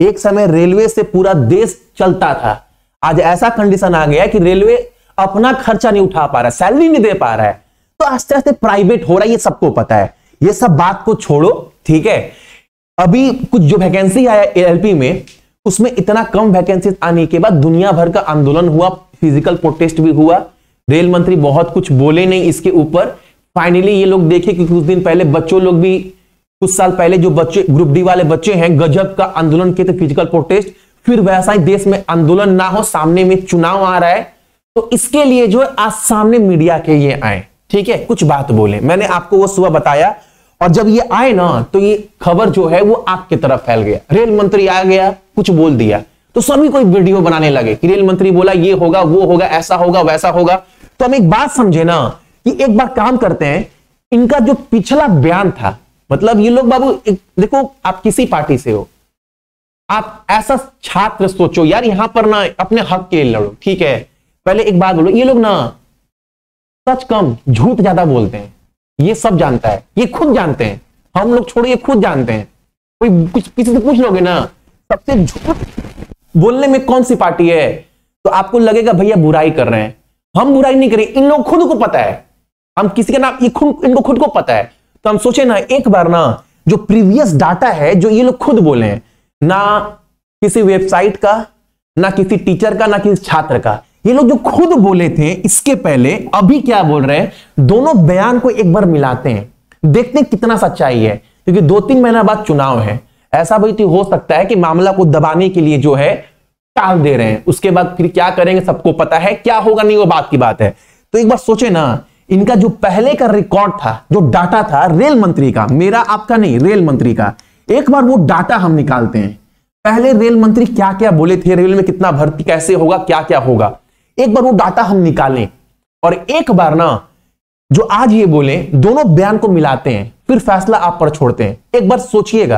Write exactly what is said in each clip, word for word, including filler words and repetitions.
एक समय रेलवे से पूरा देश चलता था, आज ऐसा कंडीशन आ गया कि रेलवे अपना खर्चा नहीं उठा पा रहा है, सैलरी नहीं दे पा रहा है, तो आस्ते आस्ते प्राइवेट हो रहा है, ये सबको पता है। ये सब बात को छोड़ो, ठीक है। अभी कुछ जो वैकेंसी आया एएलपी में, उसमें इतना कम वैकेंसी आने के बाद दुनिया भर का आंदोलन हुआ, फिजिकल प्रोटेस्ट भी हुआ, रेल मंत्री बहुत कुछ बोले नहीं इसके ऊपर। फाइनली ये लोग देखे कि कुछ दिन पहले बच्चों लोग भी, कुछ साल पहले जो बच्चे ग्रुप डी वाले बच्चे हैं, गजब का आंदोलन किए थे, फिजिकल प्रोटेस्ट। फिर वैसा ही देश में आंदोलन ना हो, सामने में चुनाव आ रहा है, तो इसके लिए जो है आज सामने मीडिया के ये आए, ठीक है, कुछ बात बोले। मैंने आपको वो सुबह बताया, और जब ये आए ना तो ये खबर जो है वो आग की तरफ फैल गया। रेल मंत्री आ गया, कुछ बोल दिया, तो सभी कोई वीडियो बनाने लगे कि रेल मंत्री बोला ये होगा, वो होगा, ऐसा होगा, वैसा होगा। तो हम एक बात समझे ना कि एक बार काम करते हैं, इनका जो पिछला बयान था, मतलब ये लोग बाबू देखो, आप किसी पार्टी से हो, आप ऐसा छात्र सोचो यार, यहां पर ना अपने हक के लिए लड़ो, ठीक है। पहले एक बात बोलो, ये लोग ना सच कम झूठ ज्यादा बोलते हैं, ये सब जानता है, ये खुद जानते हैं, हम लोग छोड़ो, ये खुद जानते हैं। कोई कुछ किसी से पूछ लोगे ना, सबसे झूठ बोलने में कौन सी पार्टी है, तो आपको लगेगा भैया बुराई कर रहे हैं। हम बुराई नहीं करें, इन लोग खुद को पता है, हम किसी का नाम, ये खुद, इनको खुद को पता है। तो हम सोचे ना एक बार ना, जो प्रीवियस डाटा है जो ये लोग खुद बोले हैं, ना किसी वेबसाइट का, ना किसी टीचर का, ना किसी छात्र का, ये लोग जो खुद बोले थे इसके पहले, अभी क्या बोल रहे हैं, दोनों बयान को एक बार मिलाते हैं, देखते हैं कितना सच्चाई है। क्योंकि दो तीन महीना बाद चुनाव है, ऐसा भी तो हो सकता है कि मामला को दबाने के लिए जो है टाल दे रहे हैं, उसके बाद फिर क्या करेंगे सबको पता है, क्या होगा नहीं वो बात की बात है। तो एक बार सोचे ना, इनका जो पहले का रिकॉर्ड था, जो डाटा था रेल मंत्री का, मेरा आपका नहीं, रेल मंत्री का, एक बार वो डाटा हम निकालते हैं। पहले रेल मंत्री क्या क्या बोले थे, रेल में कितना भर्ती कैसे होगा, क्या क्या होगा, एक बार वो डाटा हम निकालें, और एक बार ना जो आज ये बोले, दोनों बयान को मिलाते हैं, फिर फैसला आप पर छोड़ते हैं। एक बार सोचिएगा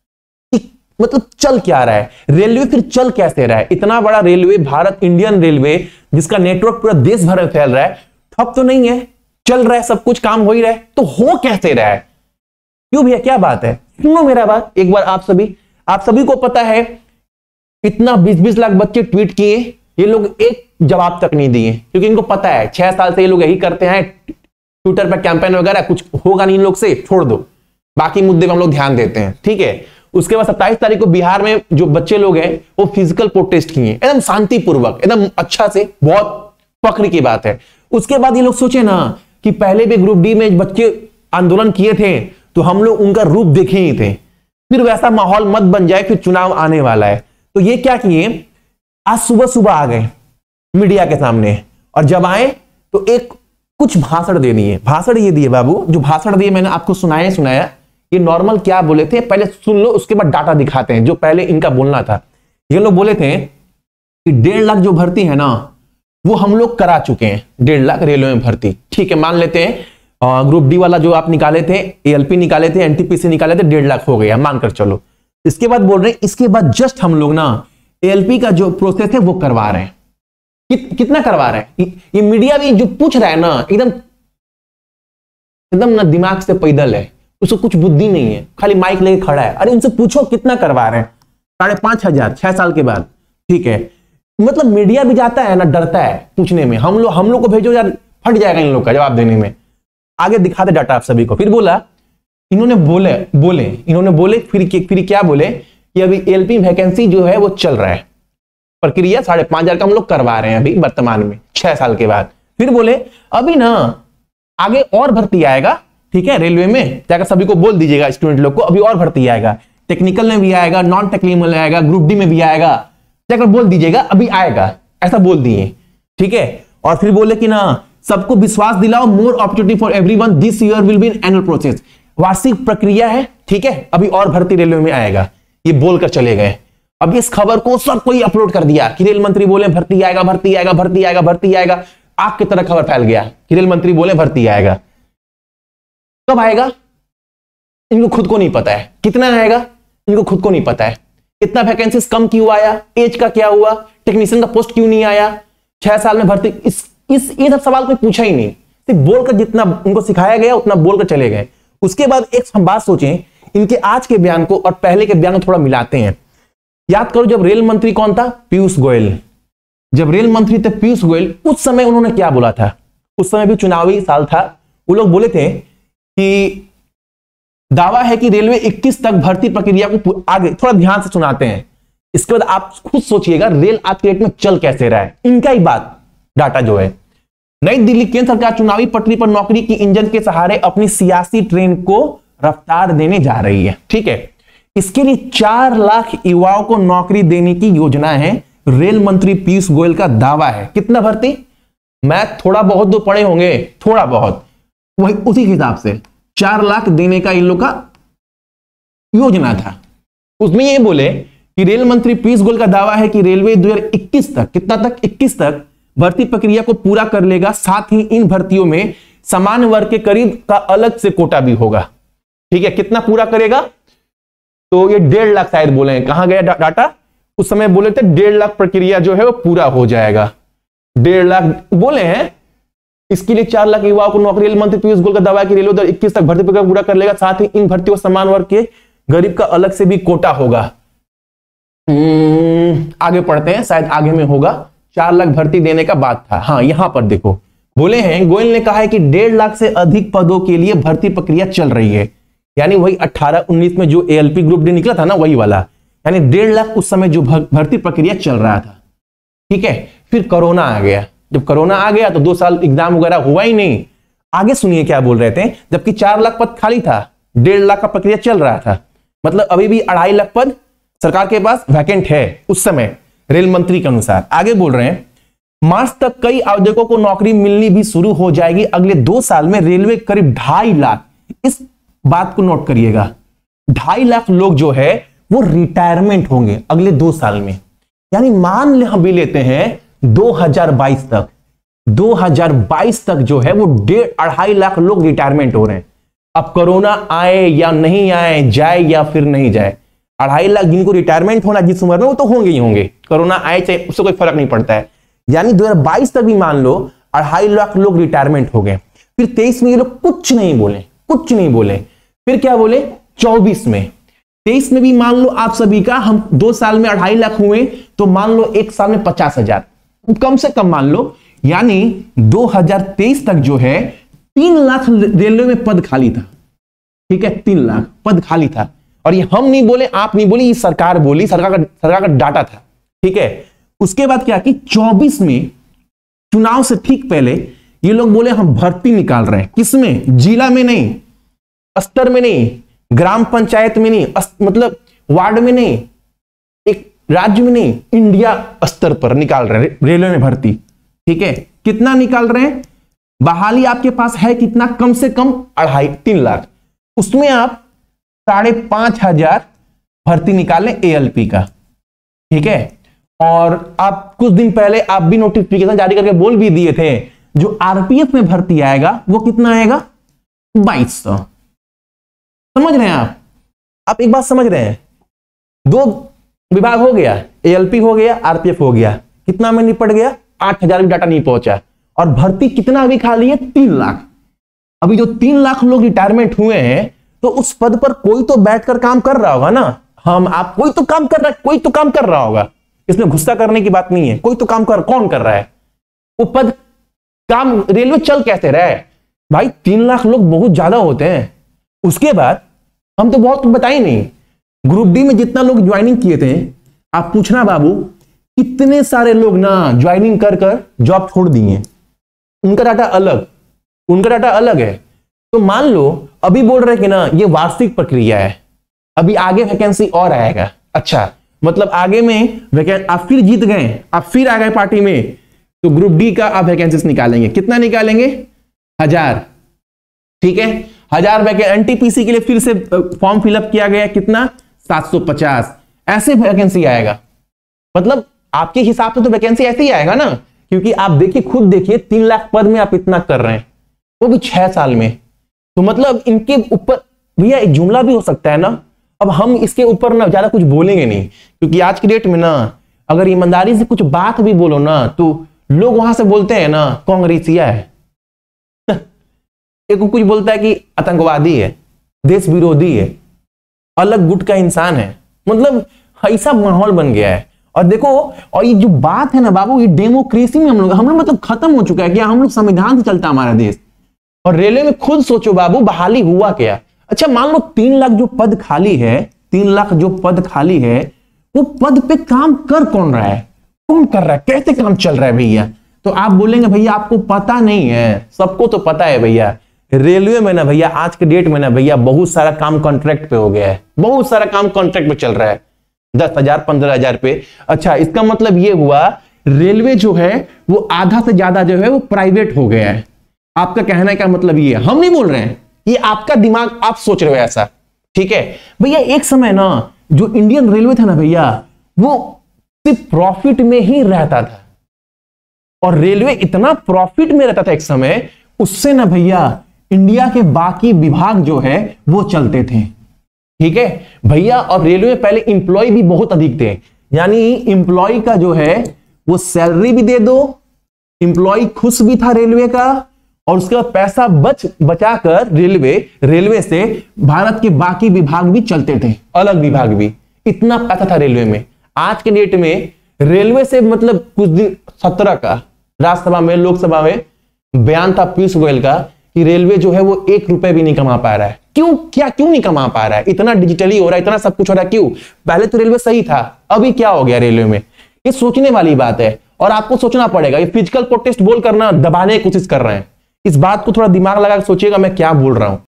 कि मतलब चल क्या रहा है, रेलवे फिर चल कैसे रहा है। इतना बड़ा रेलवे, भारत इंडियन रेलवे, जिसका नेटवर्क पूरा देश भर में फैल रहा है, ठप तो नहीं है, चल रहा है, सब कुछ काम हो ही रहा है, तो हो कैसे रहा है, क्यों भैया, क्या बात है। सुनो मेरा बात एक बार, आप सभी आप सभी को पता है, इतना बीस बीस लाख बच्चे ट्वीट किए, ये लोग एक जवाब तक नहीं दिए, क्योंकि इनको पता है छह साल से ये लोग यही करते हैं, ट्विटर पर कैंपेन वगैरह, कुछ होगा नहीं इन लोग से, छोड़ दो, बाकी मुद्दे पर हम लोग ध्यान देते हैं, ठीक है। उसके बाद सत्ताईस तारीख को बिहार में जो बच्चे लोग हैं वो फिजिकल प्रोटेस्ट किए, एकदम शांतिपूर्वक, एकदम अच्छा से, बहुत फख्र की बात है। उसके बाद ये लोग सोचे ना कि पहले भी ग्रुप डी में बच्चे आंदोलन किए थे, तो हम लोग उनका रूप देखे ही थे, फिर वैसा माहौल मत बन जाए, फिर चुनाव आने वाला है। तो ये क्या किए, आज सुबह सुबह आ गए मीडिया के सामने, और जब आए तो एक कुछ भाषण दे दिए। भाषण ये दिए बाबू, जो भाषण दिए मैंने आपको सुनाया सुनाया ये नॉर्मल क्या बोले थे पहले सुन लो, उसके बाद डाटा दिखाते हैं जो पहले इनका बोलना था। ये लोग बोले थे कि डेढ़ लाख जो भर्ती है ना, वो हम लोग करा चुके हैं, डेढ़ लाख रेलवे में भर्ती, ठीक है, मान लेते हैं। ग्रुप डी वाला जो आप निकाले थे, एएलपी निकाले थे, एनटीपीसी निकाले थे, डेढ़ लाख हो गया, मानकर चलो। इसके बाद बोल रहे हैं, इसके बाद जस्ट हम लोग ना एएलपी का जो प्रोसेस है वो करवा रहे हैं। कि, कितना करवा रहे हैं, ये मीडिया भी जो पूछ रहा है ना, एकदम एकदम ना दिमाग से पैदल है, उसको कुछ बुद्धि नहीं है, खाली माइक लेके खड़ा है। अरे उनसे पूछो कितना करवा रहे हैं, साढ़े पांच हजार छह साल के बाद, ठीक है। मतलब मीडिया भी जाता है ना, डरता है पूछने में, हम लोग हम लोग को भेजो यार, फट जाएगा इन लोग का जवाब देने में। आगे दिखाते डाटा आप सभी को। फिर बोला, इन्होंने बोले बोले इन्होंने बोले फिर फिर क्या बोले कि अभी एलपी वैकेंसी जो है वो चल रहा है, प्रक्रिया साढ़े पांच हजार का हम लोग करवा रहे हैं अभी वर्तमान में, छह साल के बाद। फिर बोले अभी ना आगे और भर्ती आएगा, ठीक है, रेलवे में जाकर सभी को बोल दीजिएगा, स्टूडेंट लोग को, अभी और भर्ती आएगा, टेक्निकल में भी आएगा, नॉन टेक्निकल में आएगा, ग्रुप डी में भी आएगा, जाकर बोल दीजिएगा अभी आएगा, ऐसा बोल दिए, ठीक है। और फिर बोले कि ना सबको विश्वास दिलाओ, more opportunity for everyone, this year will be an annual process, वार्षिक प्रक्रिया है, ठीक है, अभी और भर्ती रेलवे में आएगा, ये बोलकर चले गए। अब इस खबर को सब कोई अपलोड कर दिया कि रेल मंत्री बोले भर्ती आएगा, भर्ती आएगा, भर्ती आएगा, भर्ती आएगा, आग की तरह खबर फैल गया कि रेल मंत्री बोले भर्ती आएगा। कब आएगा इनको खुद को नहीं पता है, कितना आएगा इनको खुद को नहीं पता है, इतना वैकेंसीज कम क्यों आया, एज का क्या हुआ, टेक्नीशियन का पोस्ट क्यों नहीं आया, छह साल में भर्ती, इस इस ये सब सवाल कोई पूछा ही नहीं, सिर्फ बोलकर जितना उनको सिखाया गया उतना बोलकर चले गए। उसके बाद एक हम बात सोचें, इनके आज के बयान को और पहले के बयान को थोड़ा मिलाते हैं। याद करो जब रेल मंत्री कौन था? पीयूष गोयल। जब रेल मंत्री थे पीयूष गोयल, उस समय उन्होंने क्या बोला था? उस समय भी चुनावी साल था। वो लोग बोले थे कि दावा है कि रेलवे इक्कीस तक भर्ती प्रक्रिया को आगे, थोड़ा ध्यान से सुनाते हैं, इसके बाद आप खुद सोचिएगा रेल आज के डेट में चल कैसे रहा है, इनका ही बात डाटा जो है। नई दिल्ली केंद्र सरकार चुनावी पटरी पर नौकरी की इंजन के सहारे अपनी सियासी ट्रेन को रफ्तार देने जा रही है। ठीक है, इसके लिए चार लाख युवाओं को नौकरी देने की योजना है। रेल मंत्री पीयूष गोयल का दावा है। कितना भर्ती? मैथ थोड़ा बहुत तो पढ़े होंगे, थोड़ा बहुत, वही उसी हिसाब से चार लाख देने का इन लोग का योजना था। उसमें ये बोले कि रेल मंत्री पीयूष गोयल का दावा है कि रेलवे दो हज़ार इक्कीस तक, कितना तक? इक्कीस तक भर्ती प्रक्रिया को पूरा कर लेगा। साथ ही इन भर्तियों में समान वर्ग के करीब का अलग से कोटा भी होगा। ठीक है, कितना पूरा करेगा? तो ये डेढ़ लाख शायद बोले हैं। कहां गया डाटा? उस समय बोले थे डेढ़ लाख प्रक्रिया जो है वो पूरा हो जाएगा। डेढ़ लाख बोले हैं। इसके लिए चार लाख युवाओं को नौकरी। रेल मंत्री पीयूष गोयल का दावा है कि रेलवे दो हज़ार इक्कीस तक भर्ती प्रक्रिया पूरा कर लेगा। साथ ही इन भर्तियों समान वर्ग के गरीब का अलग से भी कोटा होगा। आगे पढ़ते हैं, शायद आगे में होगा। चार लाख भर्ती देने का बात था। हाँ, यहां पर देखो बोले हैं, गोयल ने कहा है कि डेढ़ लाख से अधिक पदों के लिए भर्ती प्रक्रिया चल रही है। यानी वही अठारह उन्नीस में जो एएलपी ग्रुप डी निकला था ना, वही वाला। यानी डेढ़ लाख उस समय जो भर्ती प्रक्रिया चल रहा था। ठीक है, फिर कोरोना आ गया। जब कोरोना आ गया तो दो साल एग्जाम वगैरह हुआ ही नहीं। आगे सुनिए क्या बोल रहे थे। जबकि चार लाख पद खाली था, डेढ़ लाख का प्रक्रिया चल रहा था, मतलब अभी भी अढ़ाई लाख पद सरकार के पास वैकेंट है उस समय रेल मंत्री के अनुसार। आगे बोल रहे हैं, मार्च तक कई आवेदकों को नौकरी मिलनी भी शुरू हो जाएगी। अगले दो साल में रेलवे करीब ढाई लाख, इस बात को नोट करिएगा, ढाई लाख लोग जो है वो रिटायरमेंट होंगे अगले दो साल में। यानी मान ले हम भी लेते हैं दो हज़ार बाईस तक, दो हज़ार बाईस तक जो है वो डेढ़ अढ़ाई लाख लोग रिटायरमेंट हो रहे हैं। अब कोरोना आए या नहीं आए, जाए या फिर नहीं जाए, अढ़ाई लाख जिनको रिटायरमेंट होना जिस उम्र में, वो तो होंगे ही होंगे। कोरोना आए चाहे, उससे कोई फर्क नहीं पड़ता है। यानी दो हज़ार बाईस तक भी मान लो अढ़ाई लाख लोग रिटायरमेंट हो गए। फिर तेईस में ये लोग कुछ नहीं बोले, कुछ नहीं बोले। फिर क्या बोले? चौबीस में, तेईस में भी मान लो आप सभी का, हम दो साल में अढ़ाई लाख हुए तो मान लो एक साल में पचास हजार, कम से कम मान लो। यानी दो हज़ार तेईस तक जो है तीन लाख रेलवे में पद खाली था। ठीक है, तीन लाख पद खाली था। और ये हम नहीं बोले, आप नहीं बोली, ये सरकार बोली, सरकार का सरकार का डाटा था। ठीक है, उसके बाद क्या कि चौबीस में चुनाव से ठीक पहले ये लोग बोले हम भर्ती निकाल रहे हैं। किसमें? जिला में नहीं, स्तर में नहीं, ग्राम पंचायत में नहीं, मतलब वार्ड में नहीं, एक राज्य में नहीं, इंडिया स्तर पर निकाल रहे हैं रेलवे में भर्ती। ठीक है, कितना निकाल रहे हैं? बहाली आपके पास है कितना? कम से कम अढ़ाई तीन लाख, उसमें आप साढ़े पांच हजार भर्ती निकाल लें एएलपी का। ठीक है, और आप कुछ दिन पहले आप भी नोटिफिकेशन जारी करके बोल भी दिए थे जो आरपीएफ में भर्ती आएगा वो कितना आएगा? बाईस सौ। समझ रहे हैं आप? आप एक बात समझ रहे हैं, दो विभाग हो गया, एएलपी हो गया, आरपीएफ हो गया, कितना में निपट गया? आठ हजार भी डाटा नहीं पहुंचा। और भर्ती कितना अभी खाली है? तीन लाख। अभी जो तीन लाख लोग रिटायरमेंट हुए हैं तो उस पद पर कोई तो बैठकर काम कर रहा होगा ना। हम आप कोई तो काम कर रहा है, कोई तो काम कर रहा होगा। इसमें गुस्सा करने की बात नहीं है, कोई तो काम कर, कौन कर रहा है वो पद काम? रेलवे चल कैसे रहा है भाई? तीन लाख लोग बहुत ज्यादा होते हैं। उसके बाद हम तो बहुत बताए नहीं, ग्रुप डी में जितना लोग ज्वाइनिंग किए थे, आप पूछना बाबू कितने सारे लोग ना ज्वाइनिंग कर कर जॉब छोड़ दिए। उनका डाटा अलग, उनका डाटा अलग है। तो मान लो अभी बोल रहे कि ना ये वार्षिक प्रक्रिया है, अभी आगे वैकेंसी और आएगा। अच्छा, मतलब आगे में वैकेंसी आप फिर जीत गए, आप फिर आ गए पार्टी में, तो ग्रुप डी का आप वैकेंसी निकालेंगे। कितना निकालेंगे? हजार। ठीक है, हजार वैकेंसी। एनटीपीसी के लिए फिर से फॉर्म फिलअप किया गया, कितना? सात सौ पचास। ऐसे वैकेंसी आएगा। मतलब आपके हिसाब से तो वैकेंसी ऐसे ही आएगा ना, क्योंकि आप देखिए, खुद देखिए, तीन लाख पद में आप इतना कर रहे हैं, वो भी छह साल में। तो मतलब इनके ऊपर भैया एक जुमला भी हो सकता है ना। अब हम इसके ऊपर ना ज्यादा कुछ बोलेंगे नहीं, क्योंकि आज की डेट में ना अगर ईमानदारी से कुछ बात भी बोलो ना तो लोग वहां से बोलते हैं ना कांग्रेसिया है एक कुछ बोलता है कि आतंकवादी है, देश विरोधी है, अलग गुट का इंसान है। मतलब ऐसा माहौल बन गया है। और देखो, और ये जो बात है ना बाबू, ये डेमोक्रेसी में हम लोग हम लोग मतलब खत्म हो चुका है कि हम लोग संविधान से चलता हमारा देश। और रेलवे में खुद सोचो बाबू, बहाली हुआ क्या? अच्छा मान लो तीन लाख जो पद खाली है, तीन लाख जो पद खाली है, वो पद पे काम कर कौन रहा है? कौन कर रहा है? कैसे काम चल रहा है भैया? तो आप बोलेंगे भैया आपको पता नहीं है। सबको तो पता है भैया। रेलवे में ना भैया आज के डेट में ना भैया बहुत सारा काम कॉन्ट्रैक्ट पे हो गया है। बहुत सारा काम कॉन्ट्रैक्ट पे चल रहा है, दस हजार पंद्रह हजार पे। अच्छा, इसका मतलब ये हुआ रेलवे जो है वो आधा से ज्यादा जो है वो प्राइवेट हो गया है। आपका कहने का मतलब ये, हम नहीं बोल रहे हैं, ये आपका दिमाग, आप सोच रहे हो ऐसा, ठीक है भैया। एक समय ना जो इंडियन रेलवे था ना भैया, वो सिर्फ प्रॉफिट में ही रहता था। और रेलवे इतना प्रॉफिट में रहता था एक समय, उससे ना भैया इंडिया के बाकी विभाग जो है वो चलते थे, ठीक है भैया। और रेलवे में पहले इंप्लॉय भी बहुत अधिक थे, यानी इंप्लॉय का जो है वो सैलरी भी दे दो, इंप्लॉय खुश भी था रेलवे का, और उसके बाद पैसा बच बचाकर रेलवे रेलवे से भारत के बाकी विभाग भी चलते थे, अलग विभाग भी। इतना पैसा था रेलवे में। आज के डेट में रेलवे से मतलब कुछ दिन सत्रह का राज्यसभा में, लोकसभा में बयान था पीयूष गोयल का कि रेलवे जो है वो एक रुपए भी नहीं कमा पा रहा है। क्यों? क्या क्यों नहीं कमा पा रहा है? इतना डिजिटली हो रहा है, इतना सब कुछ हो रहा है, क्यों? पहले तो रेलवे सही था, अभी क्या हो गया रेलवे में? ये सोचने वाली बात है और आपको सोचना पड़ेगा। ये फिजिकल प्रोटेस्ट बोल करना दबाने की कोशिश कर रहे हैं। इस बात को थोड़ा दिमाग लगा के सोचिएगा मैं क्या बोल रहा हूं।